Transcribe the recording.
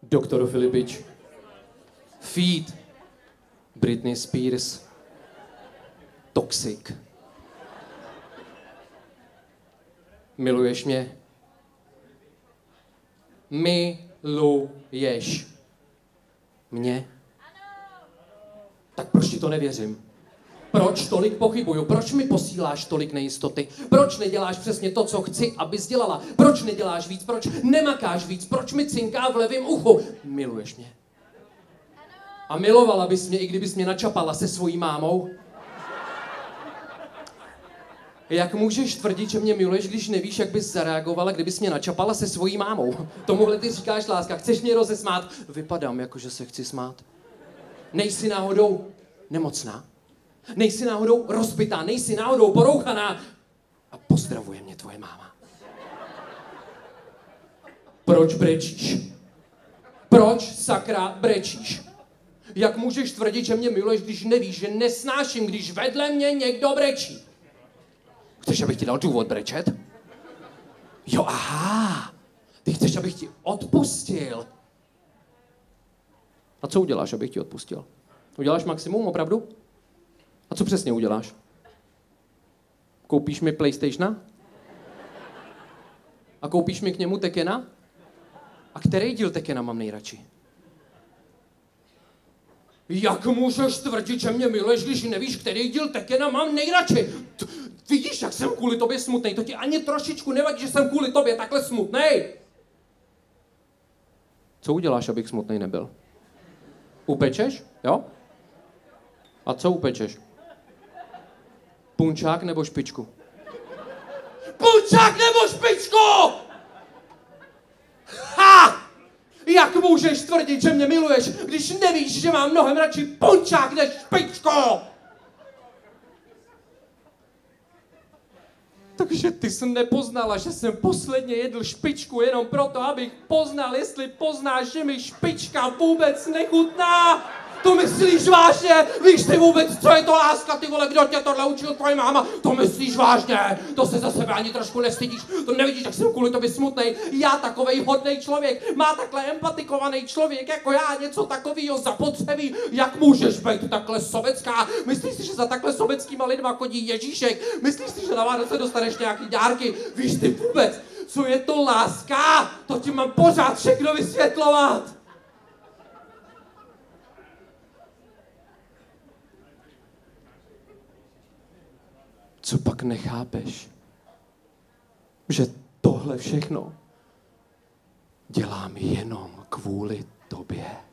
Doktor Filipič. Feed. Britney Spears. Toxic. Miluješ mě? Miluješ mě? Tak proč ti to nevěřím? Proč tolik pochybuju? Proč mi posíláš tolik nejistoty? Proč neděláš přesně to, co chci, abys dělala? Proč neděláš víc? Proč nemakáš víc? Proč mi cinká v levém uchu? Miluješ mě? A milovala bys mě, i kdybys mě načapala se svojí mámou? Jak můžeš tvrdit, že mě miluješ, když nevíš, jak bys zareagovala, kdybys mě načapala se svojí mámou? Tomuhle ty říkáš láska. Chceš mě rozesmát? Vypadám, jako že se chci smát. Nejsi náhodou nemocná? Nejsi náhodou rozbitá? Nejsi náhodou porouchaná? A pozdravuje mě tvoje máma. Proč brečíš? Proč sakra brečíš? Jak můžeš tvrdit, že mě miluješ, když nevíš, že nesnáším, když vedle mě někdo brečí? Chceš, abych ti dal důvod brečet? Jo, aha. Ty chceš, abych ti odpustil. A co uděláš, abych ti odpustil? Uděláš maximum, opravdu? A co přesně uděláš? Koupíš mi PlayStationa? A koupíš mi k němu Tekena? A který díl Tekena mám nejradši? Jak můžeš tvrdit, že mě miluješ, když nevíš, který díl Tekena mám nejradši? Vidíš, jak jsem kvůli tobě smutnej? To ti ani trošičku nevadí, že jsem kvůli tobě takhle smutnej? Co uděláš, abych smutnej nebyl? Upečeš? Jo? A co upečeš? Punčák nebo špičku? Punčák nebo špičku! Ha! Jak můžeš tvrdit, že mě miluješ, když nevíš, že mám mnohem radši punčák než špičku? Takže ty jsi nepoznala, že jsem posledně jedl špičku jenom proto, abych poznal, jestli poznáš, že mi špička vůbec nechutná. To myslíš vážně? Víš ty vůbec, co je to láska, ty vole, kdo tě tohle učil, tvoje máma? To myslíš vážně? To se za sebe ani trošku nestydíš? To nevidíš, jak jsem kvůli tobě smutnej? Já takovej hodnej člověk, má takhle empatikovaný člověk jako já něco takovýho zapotřebí. Jak můžeš být takhle sobecká? Myslíš si, že za takhle sobeckýma lidma chodí Ježíšek? Myslíš si, že na Vánoce dostaneš nějaký dárky? Víš ty vůbec, co je to láska? To ti mám pořád všechno vysvětlovat. Co pak nechápeš? Že tohle všechno dělám jenom kvůli tobě.